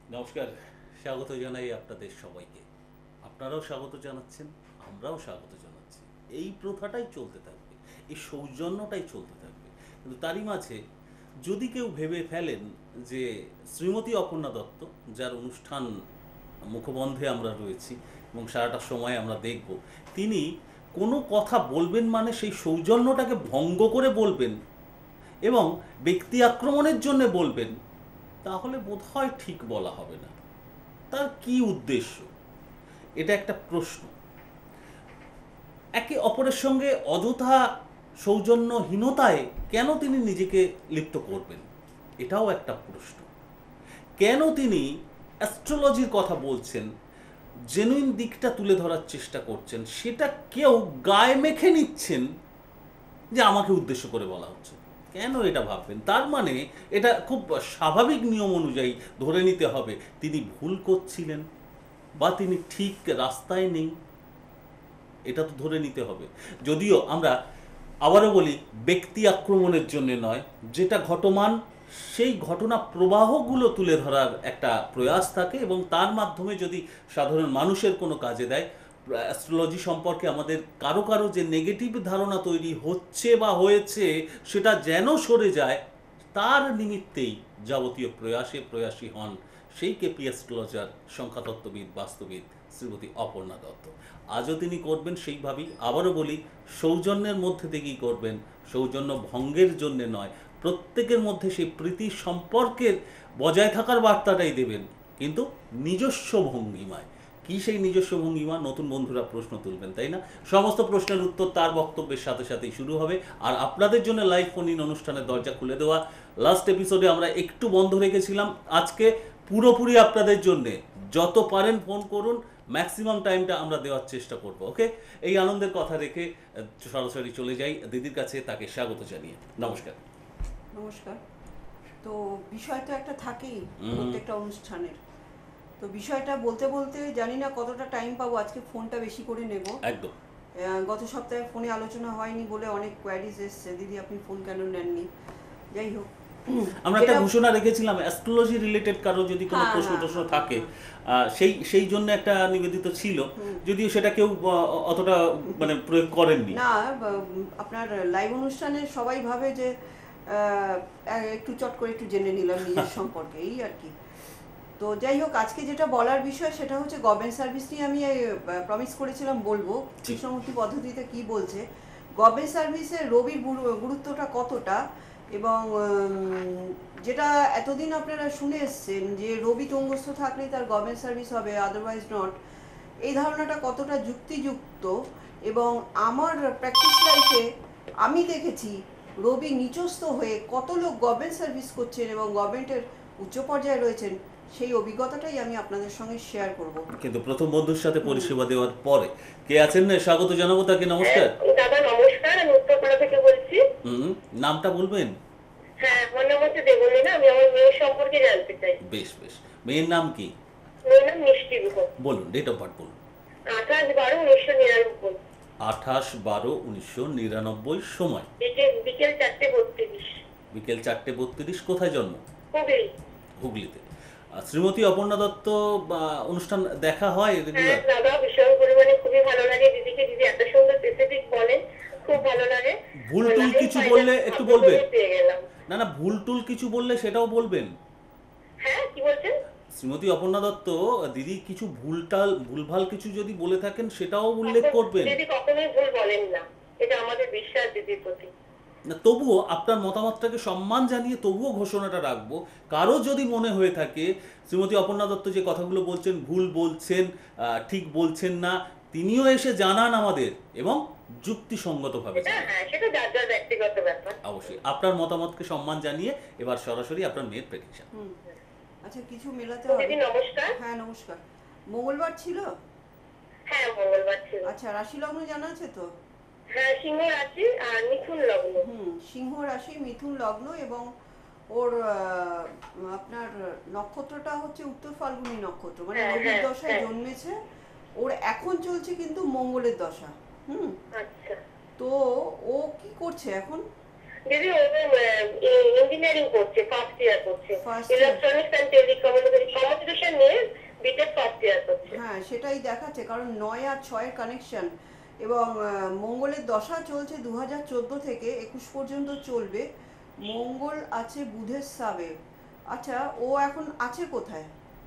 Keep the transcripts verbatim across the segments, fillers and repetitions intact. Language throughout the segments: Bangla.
নমস্কার, স্বাগত জানাই আপনাদের সবাইকে। আপনারাও স্বাগত জানাচ্ছেন, আমরাও স্বাগত জানাচ্ছি। এই প্রথাটাই চলতে থাকবে, এই সৌজন্যটাই চলতে থাকবে। কিন্তু তারই মাঝে যদি কেউ ভেবে ফেলেন যে শ্রীমতী অপর্ণা দত্ত, যার অনুষ্ঠান মুখবন্ধে আমরা রয়েছি এবং সারাটা সময় আমরা দেখব, তিনি কোনো কথা বলবেন মানে সেই সৌজন্যটাকে ভঙ্গ করে বলবেন এবং ব্যক্তি আক্রমণের জন্য বলবেন, তাহলে বোধহয় ঠিক বলা হবে না। তার কি উদ্দেশ্য, এটা একটা প্রশ্ন। একে অপরের সঙ্গে অযথা সৌজন্যহীনতায় কেন তিনি নিজেকে লিপ্ত করবেন, এটাও একটা প্রশ্ন। কেন তিনি অ্যাস্ট্রোলজির কথা বলছেন, জেনুইন দিকটা তুলে ধরার চেষ্টা করছেন, সেটা কেউ গায়ে মেখে নিচ্ছেন যে আমাকে উদ্দেশ্য করে বলা হচ্ছে। কেন এটা ভাববেন? তার মানে এটা খুব স্বাভাবিক নিয়ম অনুযায়ী ধরে নিতে হবে তিনি ভুল করছিলেন বা তিনি ঠিক রাস্তায় নেই, এটা তো ধরে নিতে হবে। যদিও আমরা আবারও বলি, ব্যক্তি আক্রমণের জন্য নয়, যেটা ঘটমান সেই ঘটনা প্রবাহগুলো তুলে ধরার একটা প্রয়াস থাকে এবং তার মাধ্যমে যদি সাধারণ মানুষের কোনো কাজে দেয়। অ্যাস্ট্রোলজি সম্পর্কে আমাদের কারো কারো যে নেগেটিভ ধারণা তৈরি হচ্ছে বা হয়েছে, সেটা যেন সরে যায়, তার নিমিত্তেই যাবতীয় প্রয়াসে প্রয়াসী হন সেই কেপি অ্যাস্ট্রোলজার, সংখ্যাতত্ত্ববিদ, বাস্তুবিদ শ্রীমতী অপর্ণা দত্ত। আজও তিনি করবেন সেইভাবেই। আবারও বলি, সৌজন্যের মধ্যে থেকেই করবেন, সৌজন্য ভঙ্গের জন্যে নয়। প্রত্যেকের মধ্যে সেই প্রীতি সম্পর্কের বজায় থাকার বার্তাটাই দেবেন, কিন্তু নিজস্ব ভঙ্গিমায়। কি সেই নিজস্ব ভঙ্গিমা? নতুন বন্ধুরা প্রশ্ন তুলবেন, তাই না? সমস্ত প্রশ্নের উত্তর তার বক্তব্যের সাথে সাথেই শুরু হবে। আর আপনাদের জন্য লাইভ ফোন ইন অনুষ্ঠানের দরজা খুলে দেওয়া। লাস্ট এপিসোডে আমরা একটু বন্ধ রেখেছিলাম, আজকে পুরোপুরি আপনাদের জন্যে। যত পারেন ফোন করুন, ম্যাক্সিমাম টাইমটা আমরা দেওয়ার চেষ্টা করব। ওকে, এই আনন্দের কথা রেখে সরাসরি চলে যাই দিদির কাছে, তাকে স্বাগত জানিয়ে। নমস্কার। নমস্কার। তো বিষয় তো একটা থাকেই প্রত্যেকটা অনুষ্ঠানের। তো বিষয়টা বলতে বলতে জানি না কতটা টাইম পাবো, আজকে ফোনটা বেশি করে নেব। একদম। গত সপ্তাহে ফোনে আলোচনা হয়নি বলে অনেক কোয়ারিজ এসছে, দিদি আপনি ফোন কেন নেননি। যাই হোক, আমরা একটা ঘোষণা রেখেছিলাম, অ্যাস্ট্রোলজি রিলেটেড কারো যদি কোনো প্রশ্ন প্রশ্ন থাকে সেই সেই জন্য একটা নিবেদিত ছিল, যদিও সেটা কেউ অতটা মানে প্রয়োগ করেননি। না, আপনার লাইভ অনুষ্ঠানে সবাই ভাবে যে একটু চট করে একটু জেনে নিলাম নিজের সম্পর্কে, এই আর কি। তো যাই হোক, আজকে যেটা বলার বিষয় সেটা হচ্ছে গভর্নমেন্ট সার্ভিস নিয়ে। আমি প্রমিস করেছিলাম বলবো কৃষ্ণমূর্তি পদ্ধতিতে কি বলছে গভর্নমেন্ট সার্ভিসের রবির গুরুত্বটা কতটা, এবং যেটা এতদিন আপনারা শুনে এসছেন যে রবি তুঙ্গস্থ থাকলে তার গভর্নমেন্ট সার্ভিস হবে, আদারওয়াইজ নট, এই ধারণাটা কতটা যুক্তিযুক্ত। এবং আমার প্র্যাকটিস লাইফে আমি দেখেছি রবি নিচস্থ হয়ে কত লোক গভর্নমেন্ট সার্ভিস করছেন এবং গভর্নমেন্টের উচ্চ পর্যায়ে রয়েছেন, সেই অভিজ্ঞতাটাই আমি আপনাদের সঙ্গে শেয়ার করব। কিন্তু প্রথম বন্ধুর সাথে পরিষেবা দেওয়ার পরে কে আছেন না, স্বাগত জানাবো তাকে। নমস্কার দাদা। নমস্কার, আমি উত্তরপাড়া থেকে বলছি। হুম, নামটা বলবেন? হ্যাঁ, আমার নাম হচ্ছে দেবলীনা। আমি আমার মেয়ের সম্পর্কে জানতে চাই। বেশ বেশ, মেয়ের নাম কি? মেয়ের নাম মিষ্টি গুহ। বলুন, ডেট অফ বার্থ বলুন। আঠাশ বারো উনিশশো নিরানব্বই। আঠাশ বারো উনিশশো নিরানব্বই। সময়? বিকেল চারটে বত্রিশ। বিকেল চারটে বত্রিশ। কোথায় জন্ম? হুগলি। হুগলিতে। শ্রীমতী অপর্ণা দত্ত অনুষ্ঠান দেখা হয় রেগুলার? দাদা, ভীষণ পরিমাণে খুবই ভালো লাগে দিদিকে। দিদি এত সুন্দর স্পেসিফিক বলেন, খুব ভালো লাগে। ভুল টুল কিছু বললে একটু বলবেন। না না, ভুল টুল কিছু বললে সেটাও বলবেন। হ্যাঁ, কি বলছেন? শ্রীমতী অপর্ণা দত্ত দিদি কিছু ভুলটাল ভুলভাল কিছু যদি বলে থাকেন সেটাও উল্লেখ করবেন। দিদি কখনোই ভুল বলেন না, এটা আমাদের বিশ্বাস দিদির প্রতি। না, তবুও আপনার মতামতটাকে সম্মান জানিয়ে তবুও ঘোষণাটা রাখবো। কারো যদি মনে হয়ে থাকে শ্রীমতী অপর্ণা দত্ত যে কথাগুলো বলছেন ভুল বলছেন, ঠিক বলছেন না, তিনিও এসে জানান আমাদের এবং যুক্তিসঙ্গতভাবে জানান। হ্যাঁ, সেটা যার যার ব্যক্তিগত ব্যাপার। অবশ্যই আপনার মতামতকে সম্মান জানিয়ে এবার সরাসরি আপনার মেয়ের প্রেডিকশন। আচ্ছা, কিছু মেলাতে হবে। দিদি নমস্কার। হ্যাঁ নমস্কার। মঙ্গলবার ছিল? হ্যাঁ, মঙ্গলবার ছিল। আচ্ছা, রাশি লগ্ন জানা আছে তো? হ্যাঁ, সিংহ রাশি আর মিথুন লগ্ন। হুম, সিংহ রাশি মিথুন লগ্ন, এবং ওর আপনার নক্ষত্রটা হচ্ছে উত্তর ফাল্গুনী নক্ষত্র, মানে রবির দশায় জন্মেছে। ওর এখন চলছে কিন্তু মঙ্গলের দশা। হুম, আচ্ছা। তো ও কি করছে এখন? দিদি ও ইঞ্জিনিয়ারিং করছে, ফার্স্ট ইয়ার করছে, ইলেকট্রনিক্স এন্ড টেলিকমিউনিকেশন হ্যাঁ সেটাই দেখাচ্ছে, কারণ নয় আর ছয়ের কানেকশন এবং আহ, মঙ্গলের দশা চলছে দু হাজার চোদ্দো থেকে একুশ পর্যন্ত চলবে। মঙ্গল আছে বুধের সাবে। আচ্ছা, ও এখন আছে কোথায়?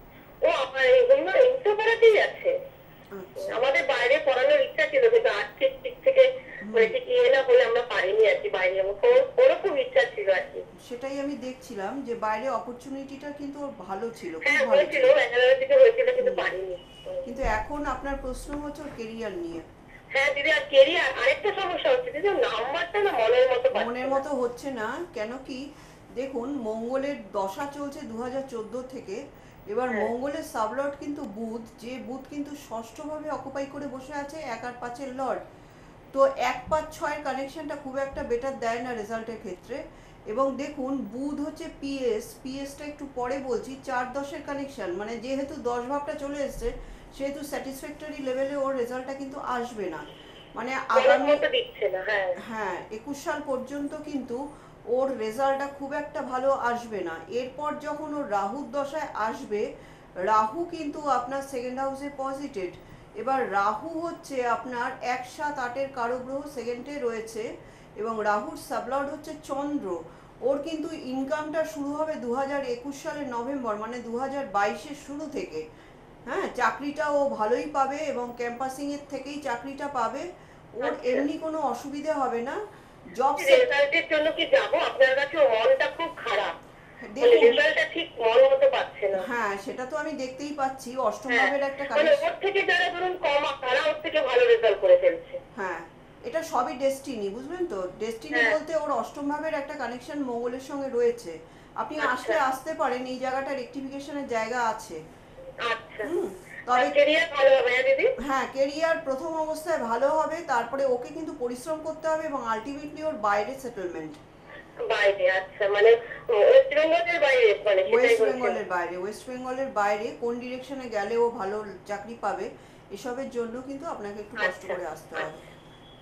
ও আমার এগুলো ইন্টারপাড়াতেই আছে। আচ্ছা। আমাদের বাইরে পড়ানোর ইচ্ছা ছিল, কিন্তু আর্থিক দিক থেকে মানে ঠিক ইয়ে না হলে আমরা পারিনি আর কি বাইরে যাবো। ওর- ওরও খুব ইচ্ছা ছিল আর কি। সেটাই আমি দেখছিলাম যে বাইরে অপরচুনিটিটা কিন্তু ওর ভালো ছিল, খুব হ্যাঁ ভালো হয়েছিল, ছিল। ব্যাঙ্গালোরের দিকে হয়েছিল, কিন্তু পারিনি। কিন্তু এখন আপনার প্রশ্ন হচ্ছে ওর কেরিয়ার নিয়ে। হ্যাঁ দিদি, আর কেরিয়ার আরেকটা সমস্যা হচ্ছে দিদি, ওর নাম্বারটা না মনের মতো পাচ্ছে মনের না। মতো হচ্ছে না। কেন কি, দেখুন মঙ্গলের দশা চলছে দু হাজার চোদ্দো থেকে। এবার হ্যাঁ। মঙ্গলের সাবলর্ড কিন্তু বুধ, যে বুধ কিন্তু ষষ্ঠভাবে অকুপাই করে বসে আছে, এক আর পাঁচের লর্ড। তো এক পাঁচ ছয়ের কানেকশনটা খুব একটা বেটার দেয় না রেজাল্টের ক্ষেত্রে। এবং দেখুন বুধ হচ্ছে পিএস, পিএসটা একটু পরে বলছি, চার দশের কানেকশন, মানে যেহেতু দশ ভাবটা চলে এসছে সেহেতু স্যাটিসফ্যাক্টরি লেভেলে ওর রেজাল্টটা কিন্তু আসবে না। মানে মনের আগামী মতো দিচ্ছে না। হ্যাঁ হ্যাঁ একুশ সাল পর্যন্ত কিন্তু ওর রেজাল্টটা খুব একটা ভালো আসবে না। এরপর যখন ওর রাহুর দশায় আসবে, রাহু কিন্তু আপনার সেকেন্ড হাউসে পজিটেড। এবার রাহু হচ্ছে আপনার এক সাত আটের কারো গ্রহ, সেকেন্ডে রয়েছে, এবং রাহুর সাবলর্ড হচ্ছে চন্দ্র। ওর কিন্তু ইনকামটা শুরু হবে দু হাজার একুশ সালের নভেম্বর, মানে দু হাজার বাইশের শুরু থেকে। হ্যাঁ, চাকরিটা ও ভালোই পাবে এবং ক্যাম্পাসিং এর থেকেই চাকরিটা পাবে। ওর আচ্ছা। এমনি কোনো অসুবিধে হবে না। জব রেজাল্টের জন্য কি যাবো আপনার কাছে? ওর মনটা খুব খারাপ, মানে দেখুন, রেজাল্টটা ঠিক মন মতো পাচ্ছে না। হ্যাঁ সেটা তো আমি দেখতেই পাচ্ছি, অষ্টম হ্যাঁ, ভাবের একটা মানে কানেকশন। ওর থেকে যারা ধরুন কম, তারা ওর থেকে ভালো রেজাল্ট করে ফেলছে। হ্যাঁ, এটা সবই ডেস্টিনি, বুঝলেন তো। ডেস্টিনি হ্যাঁ। বলতে ওর অষ্টম ভাবের একটা কানেকশন মঙ্গলের সঙ্গে রয়েছে। আপনি আচ্ছা। আসলে আসতে পারেন, এই জায়গাটা রেকটিফিকেশনের জায়গা আছে। আচ্ছা, হুম, তবে তবে কেরিয়ার ভালো হবে না দিদি? হ্যাঁ কেরিয়ার প্রথম অবস্থায় ভালো হবে, তারপরে ওকে কিন্তু পরিশ্রম করতে হবে এবং আলটিমেটলি ওর বাইরে সেটেলমেন্ট। বাইরে? আচ্ছা, মানে ওয়েস্ট বেঙ্গলের বাইরে, মানে সেটাই ওয়েস্ট বলছেন? বেঙ্গলের বাইরে, ওয়েস্ট বেঙ্গলের বাইরে কোন ডিরেকশনে গেলে ও ভালো চাকরি পাবে, এসবের জন্য কিন্তু আপনাকে একটু কষ্ট আচ্ছা, করে আসতে হবে। আচ্ছা।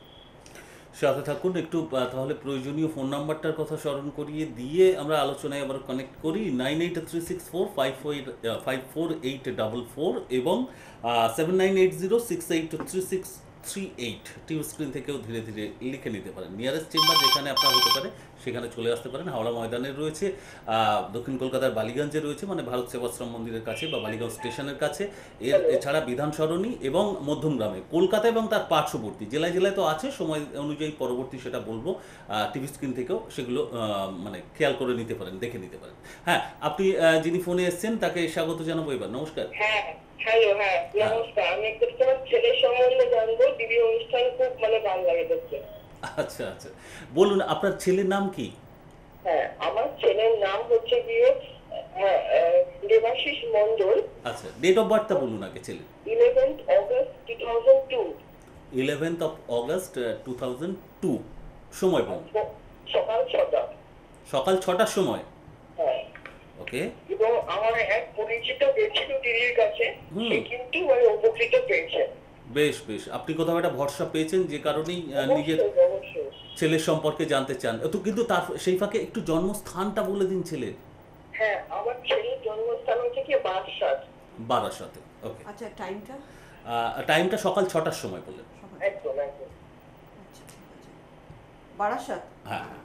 সাথে থাকুন একটু। আহ, তাহলে প্রয়োজনীয় ফোন নাম্বারটার কথা স্মরণ করিয়ে দিয়ে আমরা আলোচনায় আবার কানেক্ট করি। Nine eight three six four five four five four eight double four এবং seven nine eight zero six eight three six three eight TV screen থেকেও ধীরে ধীরে লিখে নিতে পারেন। নিয়ারেস্ট চেম্বার যেখানে আপনার হতে পারে সেখানে চলে আসতে পারেন। হাওড়া ময়দানের রয়েছে, আহ, দক্ষিণ কলকাতার বালিগঞ্জে রয়েছে, মানে ভারত সেবাশ্রম মন্দিরের কাছে বা বালিগঞ্জ স্টেশনের কাছে। এর এছাড়া বিধান সরণি এবং মধ্যমগ্রামে, কলকাতা এবং তার পার্শ্ববর্তী জেলায় জেলায় তো আছে, সময় অনুযায়ী পরবর্তী সেটা বলবো। টিভি স্ক্রিন থেকেও সেগুলো আহ, মানে খেয়াল করে নিতে পারেন, দেখে নিতে পারেন। হ্যাঁ, আপনি আহ, যিনি ফোনে এসেছেন তাকে স্বাগত জানাবো এবার। নমস্কার। হ্যাঁ, হ্যালো, হ্যাঁ নমস্কার। আমি একটু তোমার ছেলের সম্বন্ধে জানবো। দিদি অনুষ্ঠান খুব মানে ভালো লাগে দেখতে। আচ্ছা আচ্ছা, বলুন আপনার ছেলের নাম কি? হ্যাঁ, আমার ছেলের নাম হচ্ছে গিয়ে হ্যাঁ, আহ, দেবাশিস মন্ডল। আচ্ছা, ডেট অফ বার্থটা বলুন আগে ছেলের। Eleventh August two thousand two. Eleventh of August two thousand two. সময় বলুন। সকাল ছটা। সকাল ছটার সময়। হ্যাঁ, ওকে। এবং আমার এক পরিচিত গেছিল দিদির কাছে, হুম। সে কিন্তু মানে উপকৃত পেয়েছে। বেশ বেশ, আপনি কোথাও একটা ভরসা পেয়েছেন যে কারণেই আহ, নিজের অবশ্যই, অবশ্যই। ছেলের সম্পর্কে জানতে চান। তো কিন্তু তার সেই ফাঁকে একটু জন্মস্থানটা বলে দিন ছেলের। হ্যাঁ, আমার ছেলের জন্মস্থান হচ্ছে কি বারাসাত। বারাসাতে। ওকে। আচ্ছা, টাইমটা? টাইমটা সকাল ছটার সময় বললেন। সকাল। একদম একদম। আচ্ছা ঠিক আছে। বারাসাত। হ্যাঁ হ্যাঁ।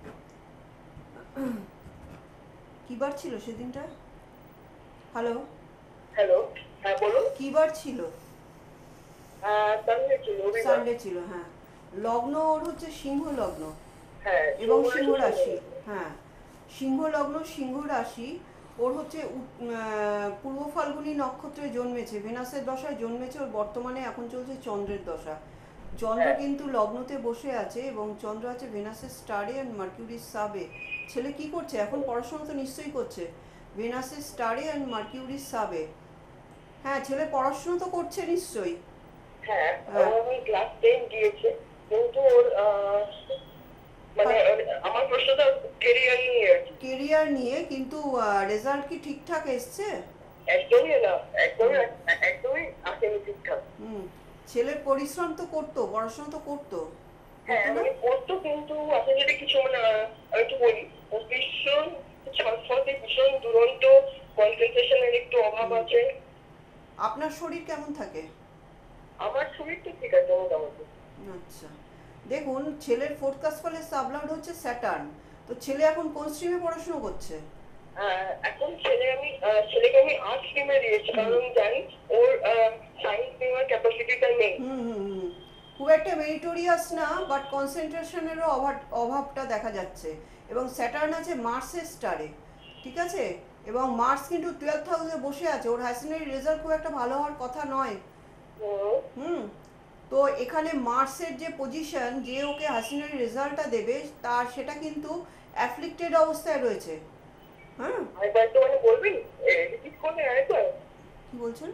কি বার ছিল সেদিনটা? হ্যালো, হ্যালো, হ্যাঁ বলুন। কি বার ছিল? আহ, সানডে ছিল, রবিবার। সানডে ছিল, হ্যাঁ। লগ্ন ওর হচ্ছে সিংহ লগ্ন হ্যাঁ, এবং সোমবার সিংহ টু রাশি। শনিবার। হ্যাঁ, সিংহ লগ্ন সিংহ রাশি। ওর হচ্ছে উত- আহ, পূর্ব ফাল্গুনী নক্ষত্রে জন্মেছে, ভেনাসের দশায় জন্মেছে। ওর বর্তমানে এখন চলছে চন্দ্রের দশা। চন্দ্র হ্যাঁ। কিন্তু লগ্নতে বসে আছে এবং চন্দ্র আছে ভেনাসের স্টারে অ্যান্ড মার্কিউরির সাবে। ছেলে কি করছে এখন? পড়াশোনা তো নিশ্চয়ই করছে। ভেনাসের স্টারে অ্যান্ড মার্কিউরির সাবে। হ্যাঁ, ছেলে পড়াশোনা তো করছে নিশ্চয়ই। হ্যাঁ, হ্যাঁ। ও এখন ক্লাস টেন গিয়েছে, কিন্তু ওর আহ, মানে আমার প্রশ্নটা কেরিয়ার নিয়ে আর কি। কেরিয়ার নিয়ে, কিন্তু রেজাল্ট কি ঠিকঠাক এসছে? একদমই না, একদমই একদমই আসেনি ঠিকঠাক। হুম, ছেলে পরিশ্রম তো করতো, পড়াশোনা তো করতো। হ্যাঁ, করতো না? মানে করতো, কিন্তু আসলে যদি কিছু মানে আহ, আমি একটু বলি, ও ভীষণ ছটফটে, ভীষণ দুরন্ত, কনসেন্ট্রেশনের একটু অভাব আছে। আপনার শরীর কেমন থাকে? আমার শরীর তো ঠিক আছে মোটামুটি। আচ্ছা, দেখুন ছেলের ফোর্থ ক্লাস ফলে সাবলর্ড হচ্ছে স্যাটার্ন, তো ছেলে এখন কোন স্ট্রিমে পড়াশোনা করছে? আহ, এখন ছেলে আমি আহ, ছেলেকে আমি আর্ট স্ট্রিমে দিয়েছি, কারণ আমি জানি ওর সায়েন্স নেওয়ার ক্যাপাসিটিটা নেই। হুম হুম হুম খুব একটা মেরিটোরিয়াস না, বাট কনসেন্ট্রেশনেরও অভাব অভাবটা দেখা যাচ্ছে। এবং স্যাটার্ন আছে মার্সের স্টারে, ঠিক আছে? এবং মার্স কিন্তু টুয়েলভ হাউসে বসে আছে, ওর হাই সেকেন্ডারি রেজাল্ট খুব একটা ভালো হওয়ার কথা নয়। হুম, হুম তো এখানে মার্সের যে পজিশন, যে ওকে হাই সেকেন্ডারি রেজাল্টটা দেবে তার সেটা কিন্তু অ্যাফ্লিক্টেড অবস্থায় রয়েছে। হ্যাঁ, আরেকবার একটু মানে বলবেন, রিপিট করবেন আরেকবার? কি বলছেন?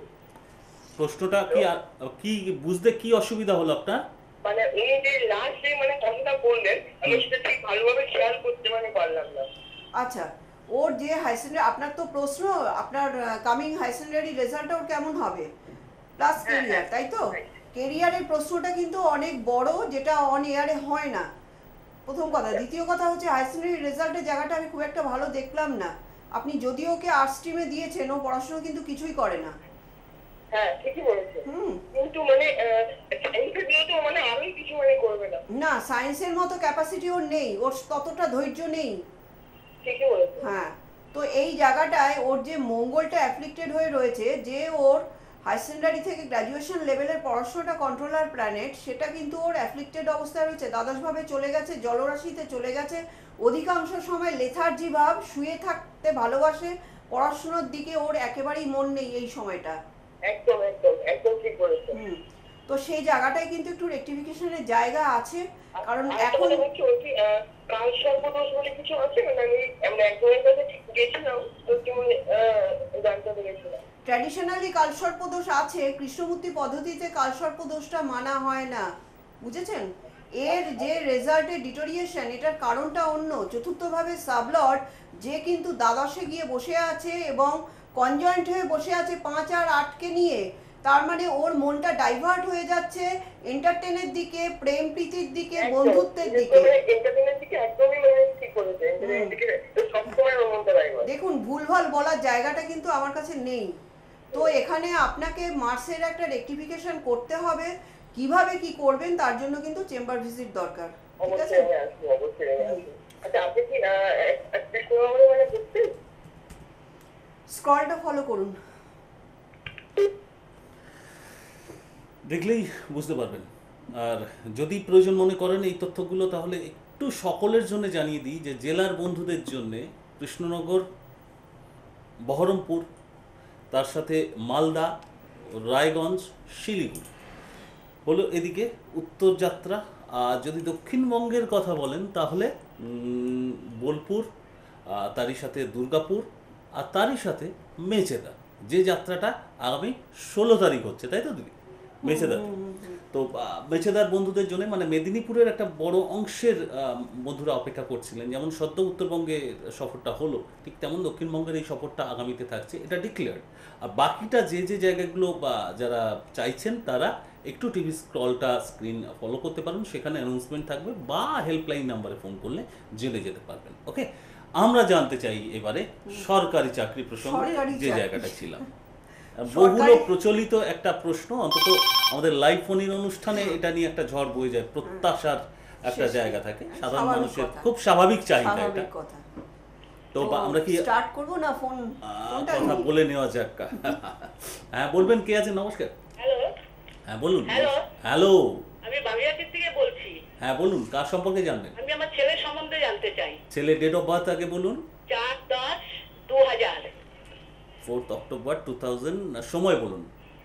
প্রশ্নটা কি আ- কি বুঝতে কি অসুবিধা হলো আপনার? মানে উনি যে লাস্ট যে মানে কথাটা বললেন, আমি সেটা ঠিক ভালোভাবে খেয়াল করতে মানে পারলাম না। আচ্ছা, ওর যে হাই সেকেন্ডারি, আপনার তো প্রশ্ন আপনার কামিং হাই সেকেন্ডারি রেজাল্টটা ওর কেমন হবে প্লাস হ্যাঁ, কেরিয়ার, হ্যাঁ, তাই তো? right. কেরিয়ারের প্রশ্নটা কিন্তু অনেক বড়, যেটা অন এয়ারে হয় না, প্রথম কথা। দ্বিতীয় কথা হচ্ছে হাই সেকেন্ডারি রেজাল্টের জায়গাটা আমি খুব একটা ভালো দেখলাম না। আপনি যদি ওকে আর্ট স্ট্রিমে দিয়েছেন, ও পড়াশোনা কিন্তু কিছুই করে না। হ্যাঁ, ঠিকই বলেছেন। হুম কিন্তু মানে সায়েন্সে দিয়ে তো মানে আরোই কিছু মানে করবে না। না, সায়েন্সের মতো ক্যাপাসিটি ওর নেই, ওর ততটা ধৈর্য নেই। ঠিকই বলেছেন। হ্যাঁ, তো এই জায়গাটায় ওর যে মঙ্গলটা অ্যাফ্লিক্টেড হয়ে রয়েছে, যে ওর হাই সেকেন্ডারি থেকে গ্র্যাজুয়েশন লেভেলের পড়াশোনাটা কন্ট্রোলার প্ল্যানেট, সেটা কিন্তু ওর অ্যাফ্লিক্টেড অবস্থায় রয়েছে, দ্বাদশভাবে চলে গেছে, জলরাশিতে চলে গেছে। অধিকাংশ সময় লেথার্জি ভাব, শুয়ে থাকতে ভালোবাসে, পড়াশোনার দিকে ওর একেবারেই মন নেই এই সময়টা। একদম একদম একদম ঠিক বলেছেন। হুম তো সেই জায়গাটায় কিন্তু একটু রেকটিফিকেশনের জায়গা আছে, কারণ আরেকটা এখন কথা হচ্ছে, ওর কি আহ, কাল সর্বদোষ বলে কিছু আছে? মানে আমি আমরা একজনের কাছে গেছিলাম, তো কি মানে আহ, জানতে পেরেছিলাম। ট্র্যাডিশনালি কালসর্পদোষ আছে, কৃষ্ণমূর্তি পদ্ধতিতে কালসর্পদোষটা মানা হয় না, বুঝেছেন? এর যে রেজাল্টের ডিটোরিয়েশন, এটার কারণটা অন্য। চতুর্থভাবে সাবলর্ড, যে কিন্তু দ্বাদশে গিয়ে বসে আছে এবং কনজয়েন্ট হয়ে বসে আছে পাঁচ আর আটকে নিয়ে, তার মানে ওর মনটা ডাইভার্ট হয়ে যাচ্ছে এন্টারটেনের দিকে, প্রেম প্রীতির দিকে, একদম, বন্ধুত্বের বিশেষ দিকে। করে entertainment দিকে একদমই মানে ঠিক বলেছেন। entertainment দিকে তো সবসময় ওর মনটা রাখবে। দেখুন, ভুলভাল বলার জায়গাটা কিন্তু আমার কাছে নেই। তো এখানে আপনাকে মার্সের একটা রেকটিফিকেশন করতে হবে, কিভাবে কি করবেন তার জন্য কিন্তু চেম্বার ভিজিট দরকার, ঠিক আছে? অবশ্যই আমি আসবো, অবশ্যই আমি আসবো। আচ্ছা, আপনি কি আহ, এক- একটা সময় মানে বুঝছেন? স্ক্রলটা ফলো করুন। দেখলেই বুঝতে পারবেন। আর যদি প্রয়োজন মনে করেন এই তথ্যগুলো, তাহলে একটু সকলের জন্য জানিয়ে দিই যে জেলার বন্ধুদের জন্য কৃষ্ণনগর, বহরমপুর, তার সাথে মালদা, রায়গঞ্জ, শিলিগুড়ি হলো এদিকে উত্তর যাত্রা। আর যদি দক্ষিণবঙ্গের কথা বলেন তাহলে উম, বোলপুর, আহ, তারই সাথে দুর্গাপুর, আর তারই সাথে মেচেদা, যে যাত্রাটা আগামী ষোলো তারিখ হচ্ছে, তাই তো দিদি? মেচেদাতে। তো আহ, মেচেদার বন্ধুদের জন্য মানে মেদিনীপুরের একটা বড় অংশের আহ, বন্ধুরা অপেক্ষা করছিলেন। যেমন সদ্য উত্তরবঙ্গে সফরটা হলো, ঠিক তেমন দক্ষিণবঙ্গের এই সফরটা আগামীতে থাকছে, এটা ডিক্লেয়ার্ড। আর বাকিটা যে যে জায়গাগুলো বা যারা চাইছেন তারা একটু টিভি স্ক্রলটা স্ক্রিন ফলো করতে পারেন, সেখানে অ্যানাউন্সমেন্ট থাকবে, বা হেল্পলাইন নাম্বারে ফোন করলে জেনে যেতে পারবেন। ওকে, আমরা জানতে চাই এবারে সরকারি চাকরি প্রসঙ্গে, সরকারি যে চাকরি। জায়গাটা ছিলাম। সরকারি- বহুল প্রচলিত একটা প্রশ্ন, অন্তত আমাদের লাইভ ফোনের অনুষ্ঠানে এটা নিয়ে একটা ঝড় বয়ে যায়, প্রত্যাশার একটা শেষ নেই। জায়গা থাকে, সাধারণ স্বাভাবিক মানুষের কথা। খুব স্বাভাবিক চাহিদা এটা। স্বাভাবিক কথা। তো বা আমরা কি স্টার্ট করব না ফোন আহ, ফোনটা কথা বলে নেওয়া যাক? হ্যাঁ বলবেন, কে আছে? নমস্কার। হ্যালো, হ্যাঁ বলুন। হ্যালো। হ্যালো। আমি বাগিয়াটির থেকে বলছি। হ্যাঁ বলুন, কার সম্পর্কে জানবেন? আমি আমার ছেলের সম্বন্ধে জানতে চাই। ছেলে ডেট অফ বার্থ আগে বলুন। চার দশ দু হাজার। Fourth October two thousand. সময় বলুন,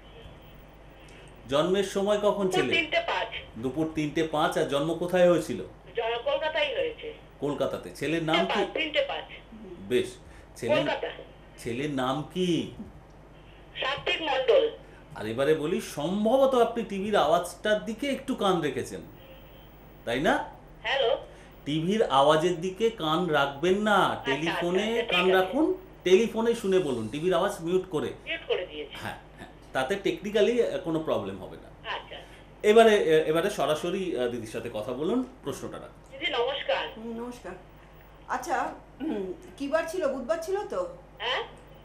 জন্মের সময় কখন ছেলে? তিনটে পাঁচ। দুপুর তিনটে পাঁচ। আর জন্ম কোথায় হয়েছিল? জ- কলকাতায় হয়েছে। কলকাতাতে। ছেলের নাম কি? পাঁচ, তিনটে পাঁচ। বেশ। ছেলের কলকাতা। ছেলের নাম কি? সাত্বিক মণ্ডল। আর এবারে বলি, সম্ভবত আপনি টিভির আওয়াজটার দিকে একটু কান রেখেছেন, তাই না? হ্যালো। টিভির আওয়াজের দিকে কান রাখবেন না, টেলিফোনে আচ্ছা, ঠিক কান আছে। রাখুন, টেলিফোনে শুনে বলুন, টিভির আওয়াজ মিউট করে। মিউট করে দিয়েছি। হ্যাঁ হ্যাঁ, তাতে টেকনিক্যালি কোনো প্রবলেম হবে না। আচ্ছা। এবারে এবারে সরাসরি আহ, দিদির সাথে কথা বলুন, প্রশ্নটা রাখুন। দিদি নমস্কার। হুম, নমস্কার। আচ্ছা, হুম, কি বার ছিল? বুধবার ছিল তো? হ্যাঁ,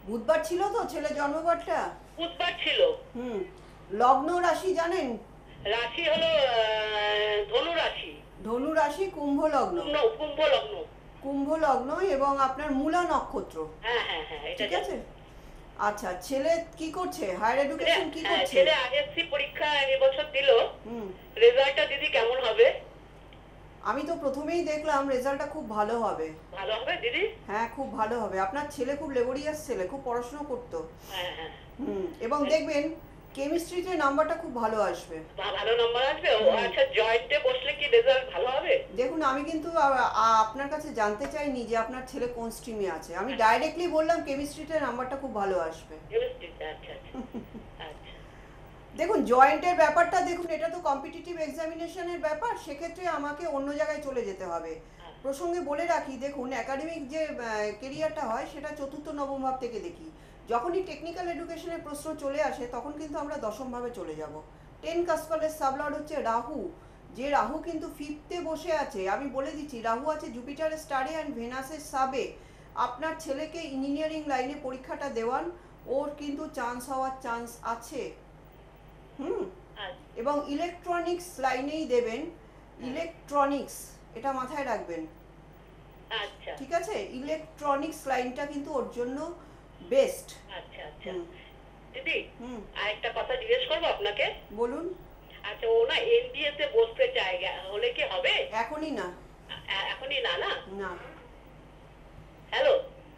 বুধবার ছিল তো ছেলে জন্মবারটা? বুধবার ছিল। হুম। লগ্ন রাশি জানেন? রাশি হলো আহ, ধনু রাশি। ধনু রাশি, কুম্ভ লগ্ন। কুম্ভ- কুম্ভ লগ্ন। কুম্ভ লগ্ন এবং আপনার মূলা নক্ষত্র। হ্যাঁ হ্যাঁ হ্যাঁ এটা ঠিক আছে। জানি। আচ্ছা, ছেলে কি করছে? হায়ার এডুকেশন কি হ্যাঁ, করছে? ছেলে আইএসসি পরীক্ষা এবছর দিল। হুম। রেজাল্টটা দিদি কেমন হবে? আমি তো প্রথমেই দেখলাম রেজাল্টটা খুব ভালো হবে। ভালো হবে দিদি? হ্যাঁ, খুব ভালো হবে। আপনার ছেলে খুব লেবরিয়াস ছেলে, খুব পড়াশোনা করতো। হ্যাঁ হ্যাঁ। হুম। এবং দেখবেন কেমিস্ট্রিতে নাম্বারটা খুব ভালো আসবে। ভা- ভালো নাম্বার আসবে? ও আচ্ছা, জয়েন্টে বসলে কি রেজাল্ট ভালো হবে? দেখুন, আমি কিন্তু আ- আ- আপনার কাছে জানতে চাইনি যে আপনার ছেলে কোন স্ট্রিমে আছে। আমি ডাইরেক্টলি বললাম কেমিস্ট্রিতে নাম্বারটা খুব ভালো আসবে। কেমিস্ট্রিতে? আচ্ছা আচ্ছা আচ্ছা। দেখুন, জয়েন্টের ব্যাপারটা দেখুন, এটা তো কম্পিটিটিভ এক্সামিনেশনের ব্যাপার, সেক্ষেত্রে আমাকে অন্য জায়গায় চলে যেতে হবে। প্রসঙ্গে বলে রাখি, দেখুন একাডেমিক যে কেরিয়ারটা হয় সেটা চতুর্থ নবম ভাব থেকে দেখি। যখনই টেকনিক্যাল এডুকেশনের প্রশ্ন চলে আসে তখন কিন্তু আমরা দশম ভাবে চলে যাব। টেন কাস্কলের সাবলর্ড হচ্ছে রাহু, যে রাহু কিন্তু ফিফথে বসে আছে। আমি বলে দিচ্ছি, রাহু আছে জুপিটারের স্টারে অ্যান্ড ভেনাসের সাবে। আপনার ছেলেকে ইঞ্জিনিয়ারিং লাইনে পরীক্ষাটা দেওয়ান, ওর কিন্তু চান্স হওয়ার চান্স আছে। হুম। আচ্ছা এবং ইলেকট্রনিক্স লাইনেই দেবেন। ইলেকট্রনিক্স, এটা মাথায় রাখবেন। আচ্ছা ঠিক আছে, ইলেকট্রনিক্স লাইনটা কিন্তু ওর জন্য বেস্ট। আচ্ছা আচ্ছা। হুম। দিদি হুম। আরেকটা কথা জিজ্ঞেস করবো আপনাকে। বলুন। আচ্ছা, ও না এনডিএ তে বসতে চায়, গা- হলে কি হবে? এখনই না। এ- এখনই না না? না। হ্যালো।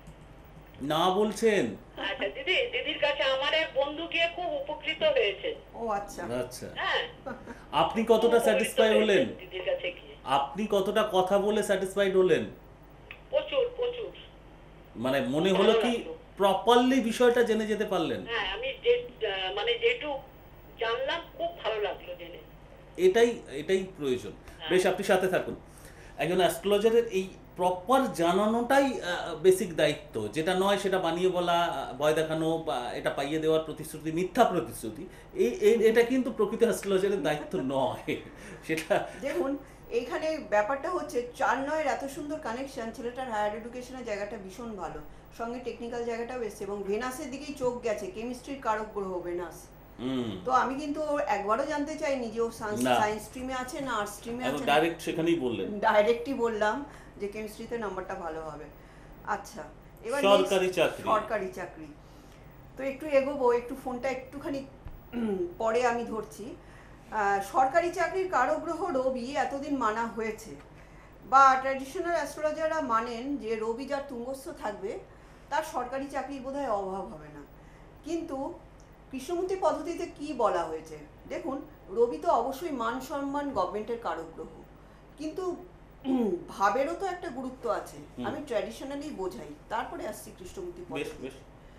না বলছেন? আচ্ছা দিদি, দিদির কাছে আমার এক বন্ধু গিয়ে খুব উপকৃত হয়েছে। ও আচ্ছা। আচ্ছা, হ্যাঁ, আপনি কতটা খুব স্যাটিসফাই উপকৃত হলেন? হয়েছে দিদির কাছে গিয়ে। আপনি কতটা কথা বলে স্যাটিসফাইড হলেন? প্রচুর প্রচুর। মানে মনে হলো কি প্রপারলি বিষয়টা জেনে যেতে পারলেন? হ্যাঁ, আমি যে আহ, মানে যেটুক জানলাম খুব ভালো লাগলো জেনে। এটাই এটাই প্রয়োজন। বেশ, আপনি সাথে থাকুন। একজন অ্যাস্ট্রোলজারের এই প্রপার জানানোটাই বেসিক দায়িত্ব। যেটা নয় সেটা বানিয়ে বলা, আহ, ভয় দেখানো, বা এটা পাইয়ে দেওয়ার প্রতিশ্রুতি, মিথ্যা প্রতিশ্রুতি, এই এই- এটা কিন্তু প্রকৃত অ্যাস্ট্রোলজারের দায়িত্ব নয়। সেটা দেখুন, এইখানে ব্যাপারটা হচ্ছে চার নয়ের এত সুন্দর কানেকশন, ছেলেটার হায়ার এডুকেশনের জায়গাটা ভীষণ ভালো, সঙ্গে টেকনিক্যাল জায়গাটাও এসছে এবং ভেনাসের দিকেই চোখ গেছে, কেমিস্ট্রির কারক গ্রহ ভেনাস। হুম, তো আমি কিন্তু ওর একবারও জানতে চাইনি যে ও না। সায়েন্স স্ট্রিমে আছে না আর্টস স্ট্রিমে আছে। ডাইরেক্ট সেখানেই বললেন। ডাইরেক্টই বললাম যে কেমিস্ট্রিতে নাম্বারটা ভালো হবে। আচ্ছা, এবার সরকারি next, চাকরি। সরকারি চাকরি। তো একটু এগোবো, একটু ফোনটা একটুখানি উম, পরে আমি ধরছি। আহ, সরকারি চাকরির কারক গ্রহ রবি এতদিন মানা হয়েছে, বা ট্র্যাডিশনাল অ্যাস্ট্রোলজাররা মানেন যে রবি যার তুঙ্গস্থ থাকবে তার সরকারি চাকরির বোধহয় অভাব হবে না। কিন্তু কৃষ্ণমূর্তি পদ্ধতিতে কি বলা হয়েছে দেখুন, রবি তো অবশ্যই মান সম্মান গভর্নমেন্টের কারক গ্রহ, কিন্তু উম, ভাবেরও তো একটা গুরুত্ব আছে। হুম। আমি ট্র্যাডিশনালি বোঝাই, তারপরে আসছি কৃষ্ণমূর্তি বেশ পদ্ধতি। বেশ।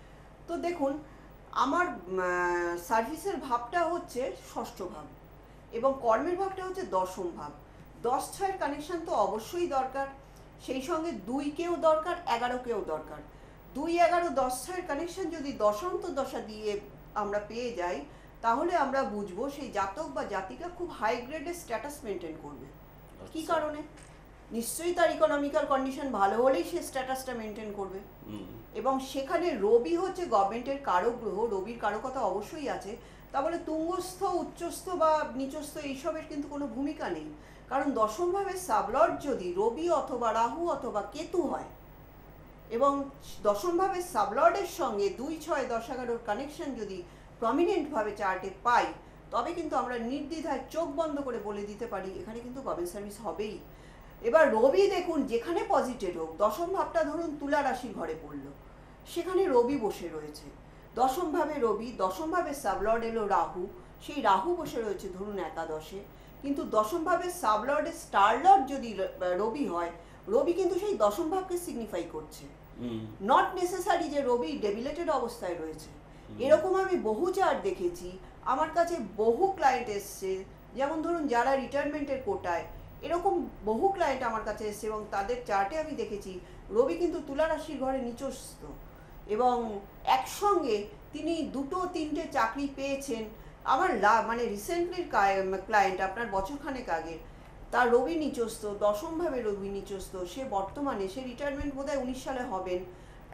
তো দেখুন, আমার সার্ভিসের ভাবটা হচ্ছে ষষ্ঠ ভাব এবং কর্মের ভাবটা হচ্ছে দশম ভাব। দশ ছয়ের কানেকশন তো অবশ্যই দরকার, সেই সঙ্গে দুইকেও দরকার, এগারোকেও দরকার। দুই এগারো দশ ছয়ের কানেকশন যদি দশান্ত দশা দিয়ে আমরা পেয়ে যাই, তাহলে আমরা বুঝবো সেই জাতক বা জাতিকা খুব হাই গ্রেডের স্ট্যাটাস মেনটেন করবে। কি আচ্ছা। কারণে? নিশ্চয়ই তার ইকোনমিক্যাল কন্ডিশন ভালো হলেই সে স্ট্যাটাসটা মেনটেন করবে। হুম, এবং সেখানে রবি হচ্ছে গভর্নমেন্টের কারক গ্রহ, রবির কারকতা অবশ্যই আছে। তা বলে তুঙ্গস্থ, উচ্চস্থ বা নিচস্থ এইসবের কিন্তু কোনো ভূমিকা নেই, কারণ দশমভাবে সাবলর্ড যদি রবি অথবা রাহু অথবা কেতু হয় এবং দশমভাবে সাবলর্ডের সঙ্গে দুই ছয় দশ এগারোর কানেকশন যদি প্রমিনেন্টভাবে চার্টে পাই, তবে কিন্তু আমরা নির্দ্বিধায় চোখ বন্ধ করে বলে দিতে পারি এখানে কিন্তু গভর্নমেন্ট সার্ভিস হবেই। এবার রবি দেখুন যেখানে পজিটিভ হোক, দশম ভাবটা ধরুন তুলা রাশির ঘরে পড়লো, সেখানে রবি বসে রয়েছে, দশম ভাবে রবি, দশম ভাবে সাবলর্ড এলো রাহু, সেই রাহু বসে রয়েছে ধরুন একাদশে, কিন্তু দশম ভাবে সাবলর্ডের স্টারলর্ড যদি রবি হয়, রবি কিন্তু সেই দশম ভাবকে সিগনিফাই করছে, হুম, নট নেসেসারি যে রবি ডেবিলেটেড অবস্থায় রয়েছে। এরকম আমি বহু চার্ট দেখেছি, আমার কাছে বহু ক্লায়েন্ট এসছে, যেমন ধরুন যারা রিটায়ারমেন্টের কোটায়, এরকম বহু ক্লায়েন্ট আমার কাছে এসছে এবং তাদের চার্টে আমি দেখেছি রবি কিন্তু তুলা রাশির ঘরে নিচস্থ এবং একসঙ্গে তিনি দুটো তিনটে চাকরি পেয়েছেন। আমার লা মানে রিসেন্টলির ক্লায়েন্ট আপনার বছরখানেক আগের, তার রবি নিচস্থ, দশমভাবে রবি নিচস্থ, সে বর্তমানে সে রিটায়ারমেন্ট বোধহয় উনিশ সালে হবেন,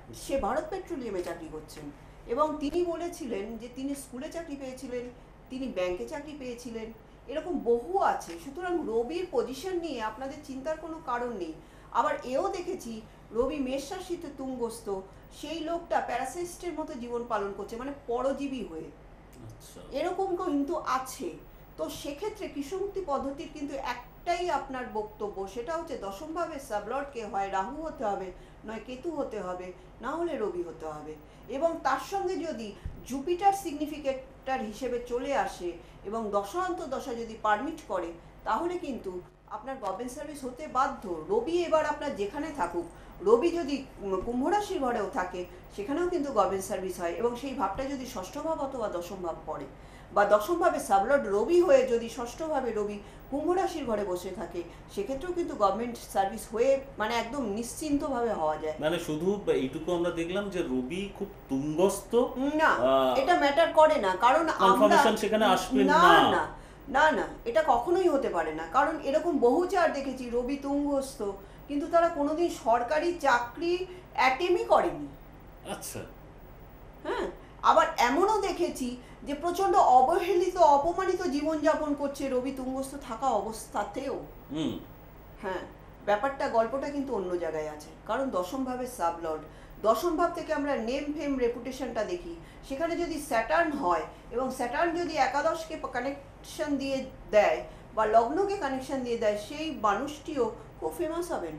সে ভারত পেট্রোলিয়ামে চাকরি করছেন এবং তিনি বলেছিলেন যে তিনি স্কুলে চাকরি পেয়েছিলেন, তিনি ব্যাংকে চাকরি পেয়েছিলেন, এরকম বহু আছে। সুতরাং রবির পজিশন নিয়ে আপনাদের চিন্তার কোনো কারণ নেই। আবার এও দেখেছি রবি মেষ রাশিতে তুঙ্গস্থ, সেই লোকটা প্যারাসাইস্টের মতো জীবন পালন করছে, মানে পরজীবী হয়ে, আচ্ছা এরকম কিন্তু আছে। তো সেক্ষেত্রে কৃষ্ণমূর্তি পদ্ধতির কিন্তু একটাই আপনার বক্তব্য, সেটা হচ্ছে দশমভাবে সাবলর্ডকে হয় রাহু হতে হবে, নয় কেতু হতে হবে, না হলে রবি হতে হবে। এবং তার সঙ্গে যদি জুপিটার সিগনিফিকেটার হিসেবে চলে আসে এবং দশান্ত দশা যদি পারমিট করে, তাহলে কিন্তু আপনার গভর্নমেন্ট সার্ভিস হতে বাধ্য। রবি এবার আপনার যেখানে থাকুক, রবি যদি কুম্ভ রাশির ঘরেও থাকে, সেখানেও কিন্তু গভর্নমেন্ট সার্ভিস হয়। এবং সেই ভাবটা যদি ষষ্ঠ ভাব অথবা দশম ভাব পড়ে, বা দশমভাবে সাবলর্ড রবি হয়ে যদি ষষ্ঠভাবে রবি কুম্ভ রাশির ঘরে বসে থাকে, সেক্ষেত্রেও কিন্তু গভর্নমেন্ট সার্ভিস হয়ে মানে একদম নিশ্চিন্তভাবে হওয়া যায়। মানে শুধু এইটুকু আমরা দেখলাম যে রবি খুব তুঙ্গস্থ, না, এটা ম্যাটার করে না, কারণ আমরা সেখানে আসবে না না না না না এটা কখনোই হতে পারে না। কারণ এরকম বহু চার দেখেছি রবি তুঙ্গস্থ, কিন্তু তারা কোনোদিন সরকারি চাকরি অ্যাটেমই করেনি। আচ্ছা হ্যাঁ, আবার এমনও দেখেছি যে প্রচন্ড অবহেলিত অপমানিত জীবনযাপন করছে রবি তুঙ্গস্থ থাকা অবস্থাতেও। হুম হ্যাঁ, ব্যাপারটা গল্পটা কিন্তু অন্য জায়গায় আছে, কারণ দশম ভাবের সাবলর্ড, দশম ভাব থেকে আমরা নেম ফেম রেপুটেশনটা দেখি। সেখানে যদি স্যাটার্ন হয় এবং স্যাটার্ন যদি একাদশকে কানেকশন দিয়ে দেয় বা লগ্নকে কানেকশন দিয়ে দেয়, সেই মানুষটিও খুব ফেমাস হবেন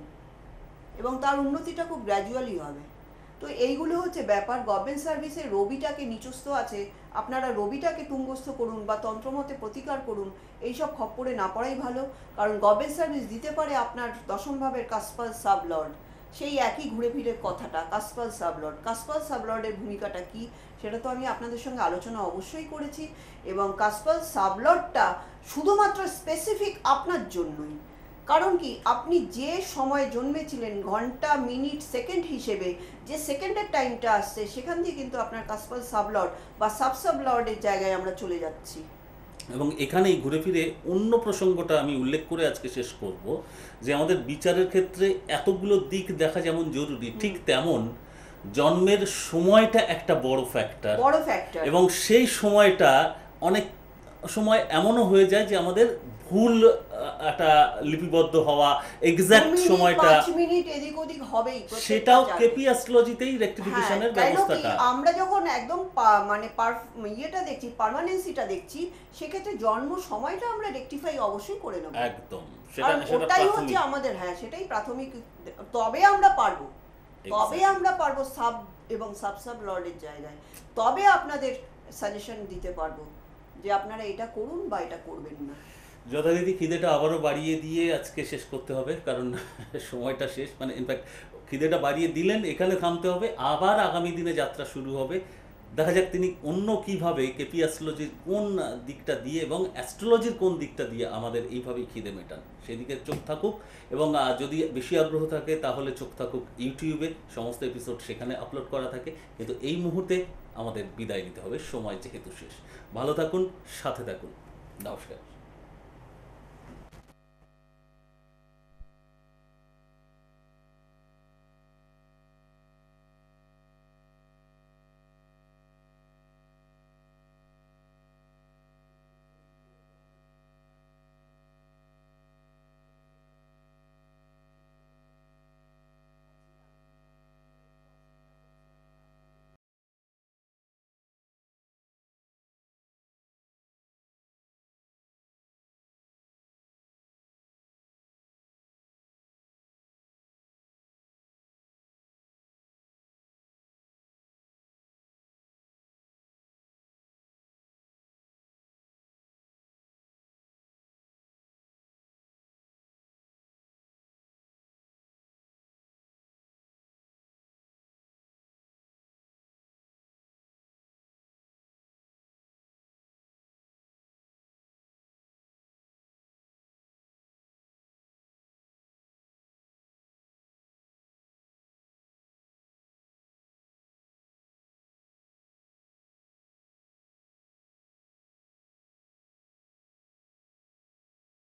এবং তার উন্নতিটা খুব গ্র্যাজুয়ালি হবে। তো এইগুলো হচ্ছে ব্যাপার। গভর্নমেন্ট সার্ভিসে রবিটাকে নিচস্থ আছে, আপনারা রবিটাকে তুঙ্গস্থ করুন বা তন্ত্রমতে প্রতিকার করুন, এইসব খপ্পরে না পড়াই ভালো। কারণ গভর্নমেন্ট সার্ভিস দিতে পারে আপনার দশম ভাবের কাসপাল সাবলর্ড, সেই একই ঘুরে ফিরে কথাটা, কাসপাল সাবলর্ড। কাসপাল সাবলর্ডের ভূমিকাটা কি সেটা তো আমি আপনাদের সঙ্গে আলোচনা অবশ্যই করেছি। এবং কাসপাল সাবলর্ডটা শুধুমাত্র স্পেসিফিক আপনার জন্যই, কারণ কি আপনি যে সময়ে জন্মেছিলেন ঘন্টা মিনিট সেকেন্ড হিসেবে যে সেকেন্ডের টাইমটা আসছে, সেখান দিয়ে কিন্তু আপনার কাসপাল সাবলর্ড বা সাব সাবলর্ডের জায়গায় আমরা চলে যাচ্ছি। এবং এখানেই ঘুরে ফিরে অন্য প্রসঙ্গটা আমি উল্লেখ করে আজকে শেষ করব, যে আমাদের বিচারের ক্ষেত্রে এতগুলো দিক দেখা যেমন জরুরি, ঠিক তেমন জন্মের সময়টা একটা বড় ফ্যাক্টর বড় ফ্যাক্টর। এবং সেই সময়টা অনেক সময় এমনও হয়ে যায় যে আমাদের ভুল একটা লিপিবদ্ধ হওয়া এক্সাক্ট সময়টা পাঁচ মিনিট এদিক ওদিক হবেই, সেটাও কেপি অ্যাস্ট্রোলজিতেই রেক্টিফিকেশনের ব্যবস্থাটা। আমরা যখন একদম মানে ইয়েটা দেখছি, পার্মানেন্সিটা দেখছি, সেক্ষেত্রে জন্ম সময়টা আমরা রেক্টিফাই অবশ্যই করে নেব একদম, সেটা সেটা ওটাই হচ্ছে আমাদের, হ্যাঁ সেটাই প্রাথমিক। তবে আমরা পারবো, তবে আমরা পারবো সাব এবং সাব সাব লর্ডের জায়গায়, তবে আপনাদের সাজেশন দিতে পারবো যে আপনারা এটা করুন বা এটা করবেন না। যথারীতি খিদেটা আবারও বাড়িয়ে দিয়ে আজকে শেষ করতে হবে, কারণ সময়টা শেষ। মানে ইনফ্যাক্ট খিদেটা বাড়িয়ে দিলেন, এখানে থামতে হবে, আবার আগামী দিনে যাত্রা শুরু হবে। দেখা যাক তিনি অন্য কিভাবে কেপি অ্যাস্ট্রোলজির কোন দিকটা দিয়ে এবং অ্যাস্ট্রোলজির কোন দিকটা দিয়ে আমাদের এইভাবেই খিদে মেটান, সেদিকে চোখ থাকুক। এবং যদি বেশি আগ্রহ থাকে তাহলে চোখ থাকুক ইউটিউবে, সমস্ত এপিসোড সেখানে আপলোড করা থাকে। কিন্তু এই মুহূর্তে আমাদের বিদায় নিতে হবে, সময় যেহেতু শেষ। ভালো থাকুন, সাথে থাকুন, নমস্কার।